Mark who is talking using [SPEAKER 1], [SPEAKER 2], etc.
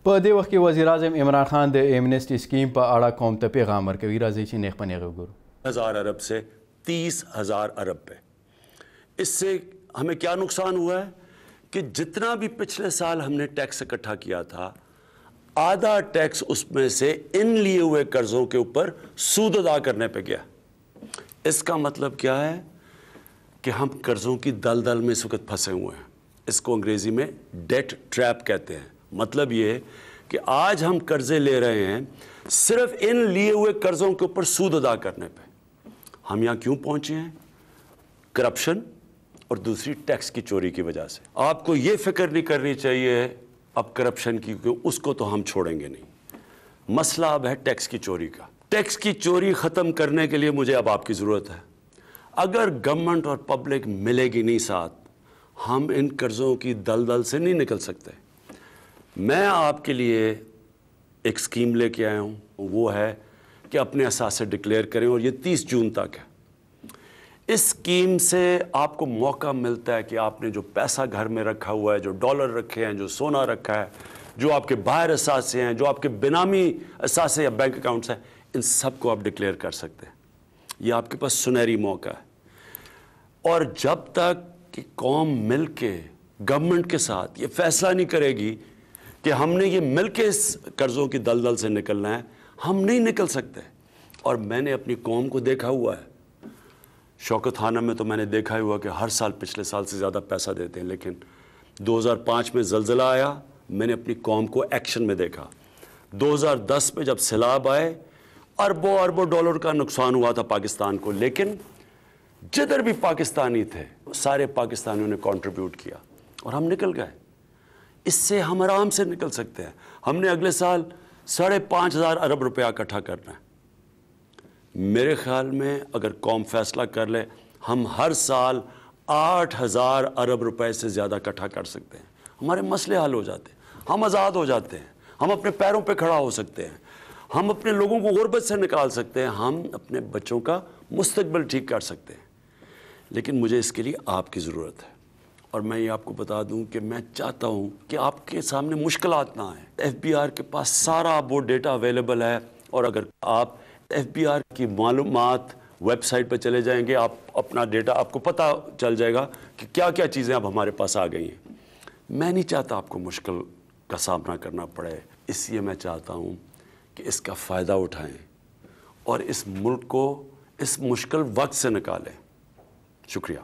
[SPEAKER 1] په دې وخت کې وزیر اعظم عمران خان د ایمنسټي سکیم په اړه قوم ته پیغام ورکوي. راځئ چې نیغ په نیغه وګورو.
[SPEAKER 2] 1000 ارب سے 30,000 ارب پہ اس سے ہمیں کیا نقصان ہوا ہے کہ جتنا بھی پچھلے سال ہم نے ٹیکس اکٹھا کیا تھا آدھا ٹیکس اس میں سے ان لیے ہوئے قرضوں کے اوپر سود ادا کرنے پہ گیا. اس کا مطلب کیا ہے کہ ہم قرضوں کی دلدل میں اس وقت پھنسے ہوئے ہیں. اس کو انگریزی میں ڈیٹ ٹریپ کہتے ہیں. مطلب یہ کہ آج ہم قرضے لے رہے ہیں صرف ان لیے ہوئے قرضوں کے اوپر سود ادا کرنے پہ. ہم یہاں کیوں پہنچے ہیں؟ کرپشن اور دوسری ٹیکس کی چوری کی وجہ سے. آپ کو یہ فکر نہیں کرنی چاہیے اب کرپشن کی، کیونکہ اس کو تو ہم چھوڑیں گے نہیں. مسئلہ اب ہے ٹیکس کی چوری کا. ٹیکس کی چوری ختم کرنے کے لیے مجھے اب آپ کی ضرورت ہے. اگر گورنمنٹ اور پبلک ملے گی نہیں ساتھ ہم ان قرضوں کی دلدل سے نہیں نکل سکتے. میں آپ کے لیے ایک سکیم لے کے آیا ہوں، وہ ہے کہ اپنے اثاثے ڈکلیئر کریں اور یہ 30 جون تک ہے. اس سکیم سے آپ کو موقع ملتا ہے کہ آپ نے جو پیسہ گھر میں رکھا ہوا ہے، جو ڈالر رکھے ہیں، جو سونا رکھا ہے، جو آپ کے باہر اثاثے ہیں، جو آپ کے بینامی اثاثے یا بینک اکاؤنٹس ہیں، ان سب کو آپ ڈکلیئر کر سکتے ہیں. یہ آپ کے پاس سنہری موقع ہے. اور جب تک کہ قوم مل کے گورنمنٹ کے ساتھ یہ فیصلہ نہیں کرے گی کہ ہم نے یہ مل کے اس قرضوں کی دلدل سے نکلنا ہے، ہم نہیں نکل سکتے. اور میں نے اپنی قوم کو دیکھا ہوا ہے. شوکت خانہ میں تو میں نے دیکھا ہوا کہ ہر سال پچھلے سال سے زیادہ پیسہ دیتے ہیں، لیکن 2005 میں زلزلہ آیا میں نے اپنی قوم کو ایکشن میں دیکھا. 2010 میں جب سیلاب آئے اربوں اربوں ڈالر کا نقصان ہوا تھا پاکستان کو، لیکن جدھر بھی پاکستانی تھے سارے پاکستانیوں نے کنٹریبیوٹ کیا اور ہم نکل گئے. اس سے ہم آرام سے نکل سکتے ہیں. ہم نے اگلے سال 5,500 ارب روپیہ اکٹھا کرنا ہے. میرے خیال میں اگر قوم فیصلہ کر لے ہم ہر سال 8,000 ارب روپے سے زیادہ اکٹھا کر سکتے ہیں. ہمارے مسئلے حل ہو جاتے ہیں، ہم آزاد ہو جاتے ہیں، ہم اپنے پیروں پہ کھڑا ہو سکتے ہیں، ہم اپنے لوگوں کو غربت سے نکال سکتے ہیں، ہم اپنے بچوں کا مستقبل ٹھیک کر سکتے ہیں. لیکن مجھے اس کے لیے آپ کی ضرورت ہے. اور میں یہ آپ کو بتا دوں کہ میں چاہتا ہوں کہ آپ کے سامنے مشکلات نہ آئیں. FBR کے پاس سارا وہ ڈیٹا اویلیبل ہے، اور اگر آپ FBR کی معلومات ویب سائٹ پہ چلے جائیں گے آپ اپنا ڈیٹا آپ کو پتہ چل جائے گا کہ کیا کیا چیزیں اب ہمارے پاس آ گئی ہیں. میں نہیں چاہتا آپ کو مشکل کا سامنا کرنا پڑے، اس لیے میں چاہتا ہوں کہ اس کا فائدہ اٹھائیں اور اس ملک کو اس مشکل وقت سے نکالیں. شکریہ.